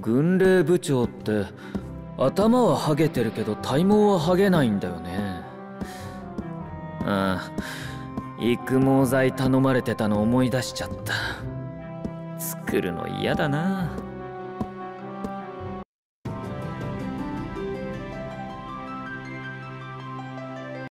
軍令部長って頭はハゲてるけど体毛はハゲないんだよね。ああ、育毛剤頼まれてたの思い出しちゃった。作るの嫌だな。